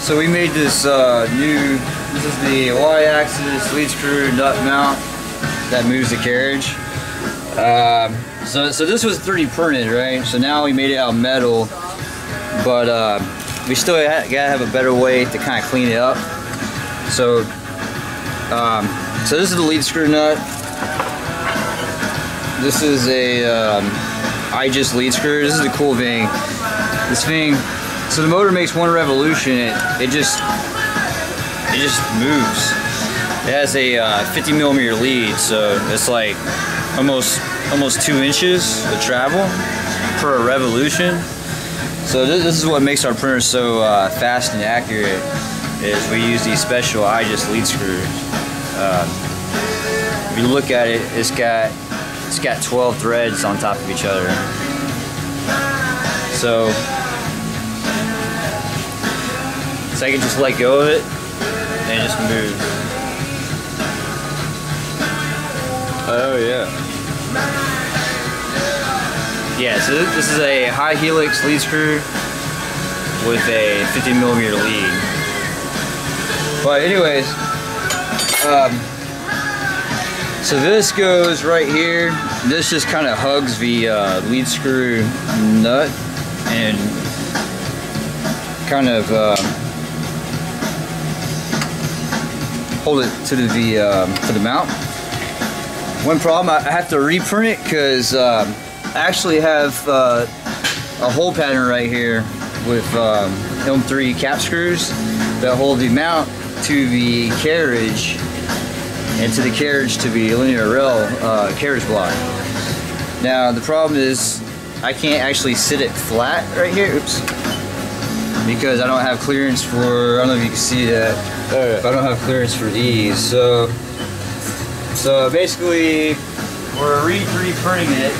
So we made this this is the Y-axis lead screw nut mount that moves the carriage. So this was 3D printed, right? So now we made it out of metal, but we still gotta have a better way to kind of clean it up. So so this is the lead screw nut. This is a Igus lead screw. This is the cool thing. This thing, so the motor makes one revolution, it just moves. It has a 50mm lead, so it's like almost 2 inches of travel per revolution. So this is what makes our printer so fast and accurate. Is we use these special Igus lead screws. If you look at it, it's got 12 threads on top of each other. So I can just let go of it and it just move. Oh yeah. Yeah, so this is a high helix lead screw with a 50mm lead. But anyways, so this goes right here. This just kind of hugs the lead screw nut and kind of hold it to the mount. One problem, I have to reprint it because I actually have a hole pattern right here with M3 cap screws that hold the mount to the carriage and to the carriage to the linear rail carriage block. Now the problem is I can't actually sit it flat right here. Oops. Because I don't have clearance for, I don't know if you can see that, but I don't have clearance for these. So basically we're 3D printing it.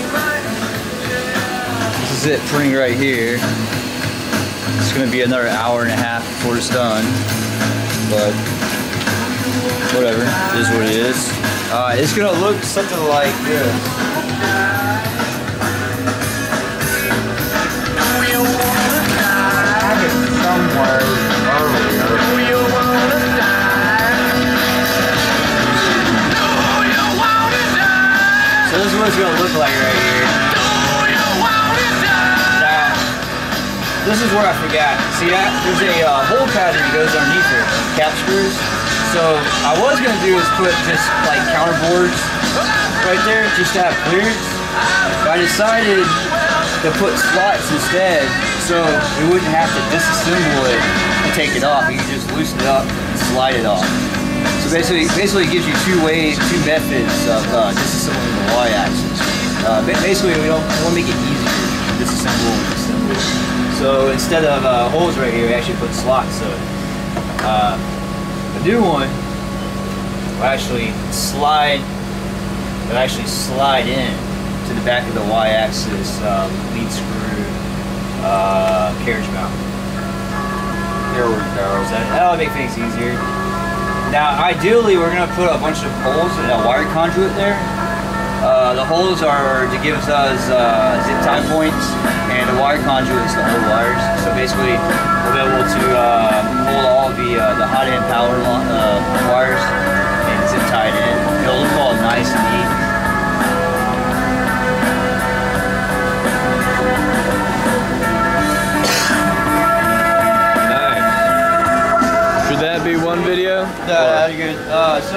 This is it printing right here. It's going to be another hour and a half before it's done, but whatever, it is what it is. It's going to look something like this. Somewhere earlier. So this is what it's going to look like right here. Now, this is where I forgot. See that? There's a hole pattern that goes underneath it, cap screws. So I was going to do is put just like counter boards right there just to have clearance. But I decided to put slots instead, so we wouldn't have to disassemble it and take it off. You can just loosen it up and slide it off. So basically it gives you two methods of disassembling the Y-axis. Basically we want to make it easier to disassemble and assemble. So instead of holes right here, we actually put slots. So the new one will actually slide in to the back of the Y-axis lead screw carriage mount. There we go. That'll make things easier. Now, ideally, we're going to put a bunch of holes and a wire conduit there. The holes are to give us zip tie points, and the wire conduit is to hold wires. So basically, we'll be able to hold all the hot end power wires and zip tie it in. It'll look all nice and neat. That be one video? No, you're good. So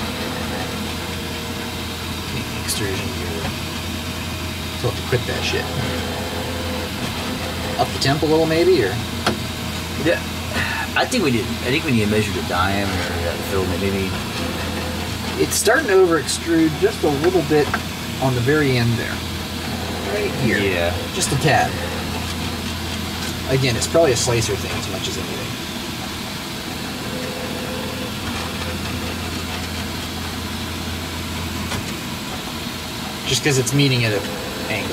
extrusion gear. So we'll have to quit that shit. Up the temp a little maybe, or? yeah, I think we need to measure the diameter of that filament. Maybe It's starting to over extrude just a little bit on the very end there. Right here. Yeah. Just a tad. Again, it's probably a slicer thing as much as anything. Just because it's meeting at an angle.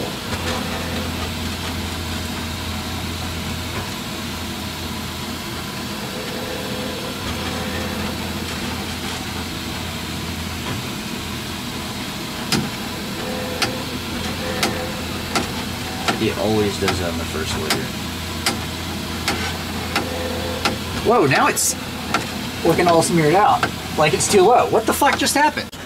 it always does that on the first layer. Whoa, now it's looking all smeared out. Like it's too low. What the fuck just happened?